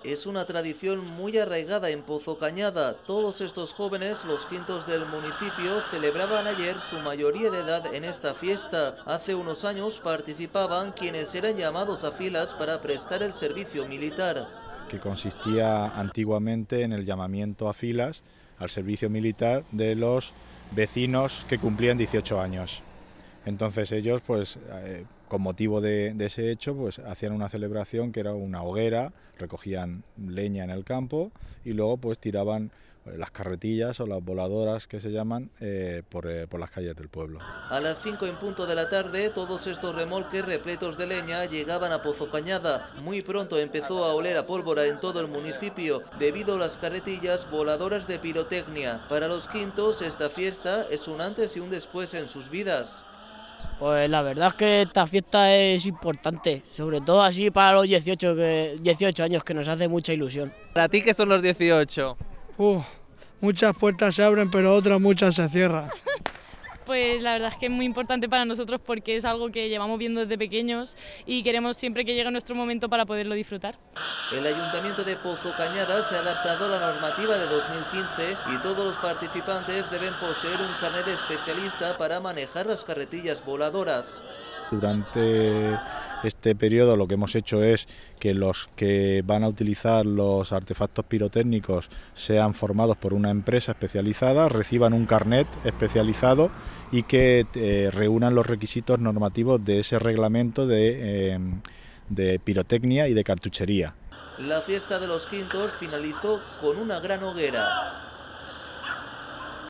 Es una tradición muy arraigada en Pozo Cañada. Todos estos jóvenes, los quintos del municipio, celebraban ayer su mayoría de edad en esta fiesta. Hace unos años participaban quienes eran llamados a filas para prestar el servicio militar. Que consistía antiguamente en el llamamiento a filas al servicio militar de los vecinos que cumplían 18 años. Entonces ellos, pues, con motivo de ese hecho, pues hacían una celebración que era una hoguera, recogían leña en el campo y luego pues tiraban las carretillas o las voladoras que se llaman por las calles del pueblo. A las 5 en punto de la tarde, todos estos remolques repletos de leña llegaban a Pozo Cañada. Muy pronto empezó a oler a pólvora en todo el municipio, debido a las carretillas voladoras de pirotecnia. Para los quintos, esta fiesta es un antes y un después en sus vidas. Pues la verdad es que esta fiesta es importante, sobre todo así para los 18 años, que nos hace mucha ilusión. ¿Para ti qué son los 18? Muchas puertas se abren, pero otras muchas se cierran. Pues la verdad es que es muy importante para nosotros porque es algo que llevamos viendo desde pequeños y queremos siempre que llegue nuestro momento para poderlo disfrutar. El Ayuntamiento de Pozo Cañada se ha adaptado a la normativa de 2015 y todos los participantes deben poseer un carnet de especialista para manejar las carretillas voladoras. Durante este periodo lo que hemos hecho es que los que van a utilizar los artefactos pirotécnicos sean formados por una empresa especializada, reciban un carnet especializado y que reúnan los requisitos normativos de ese reglamento de pirotecnia y de cartuchería. La fiesta de los quintos finalizó con una gran hoguera.